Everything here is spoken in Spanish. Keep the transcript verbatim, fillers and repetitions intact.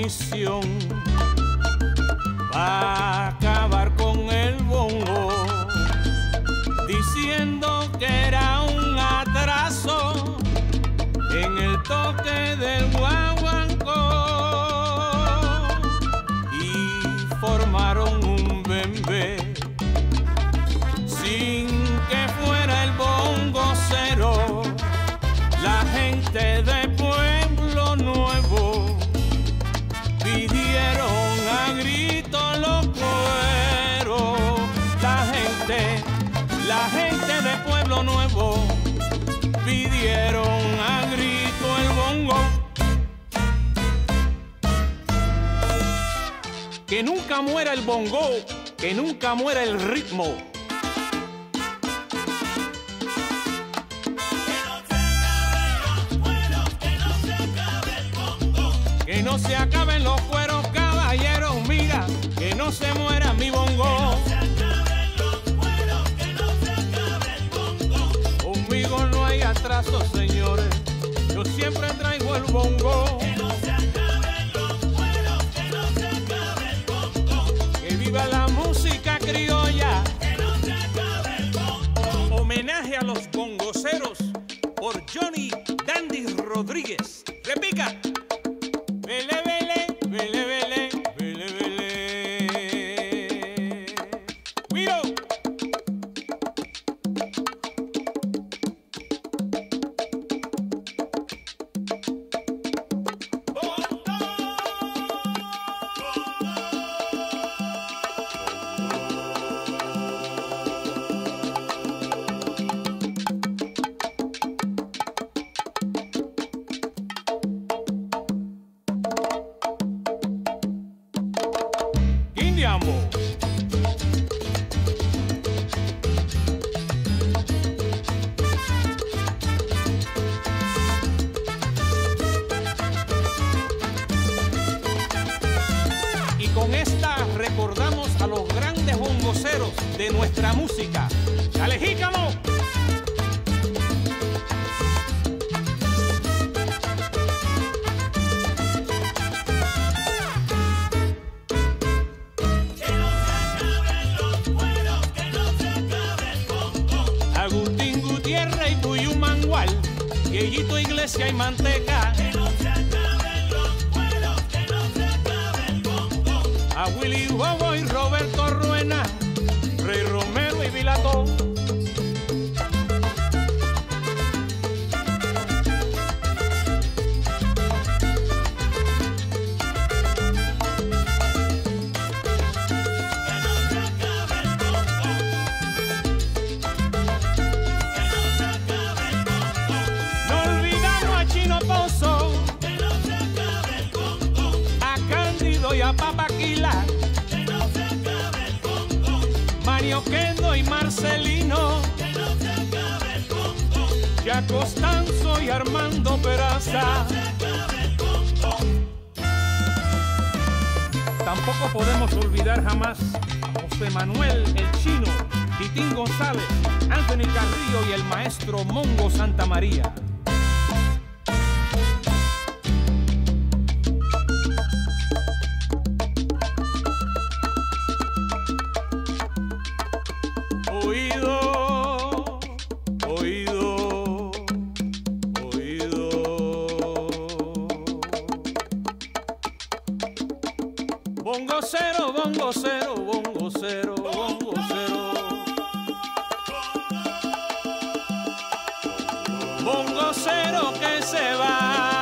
misión va a acabar con el bongo, diciendo que era un atraso en el toque del guaguancó, y formaron un bembé sin que fuera el bongocero. La gente de Pueblo Nuevo pidieron a grito los cueros. La gente, la gente de Pueblo Nuevo pidieron a grito el bongo. Que nunca muera el bongo, que nunca muera el ritmo. Que no se acaben los cueros, caballeros, mira, que no se muera mi bongo. Que no se acaben los cueros, que no se acabe el bongo. Conmigo no hay atraso, señores, yo siempre traigo el bongo. Que no se acaben los cueros, que no se acabe el bongo. Que viva la música criolla. Que no se acabe el bongo. Homenaje a los bongoceros por Johnny Dandy Rodríguez. Repica. Vele, vele, vele, vele, vele, vele. ¡Cuido! Indiambo. Y con esta recordamos a los grandes bongoceros de nuestra música. ¡Dale, jícamo! Agustín Gutiérrez y Puyu Mangual, Viejito Iglesia y Manteca. Que no se acaben los cueros, que no se acabe el bongo. A Willy Bobo y Roberto Ruena, Rey Romero y Vilató. No olvidamos a Chino Pozo, Que no se acabe el bongo. a Cándido y a Papaquila, Que no se acabe el bongo. Mario Kendo y Marcelino, Que no se acabe el bongo. y a Costanzo y Armando Peraza. Se acabe el bongo. Tampoco podemos olvidar jamás a José Manuel el Chino, Titín González, Anthony Carrillo y el maestro Mongo Santa María. Oído, oído, oído. Bongocero, bongocero, bongocero, bongocero. Bongocero que se va.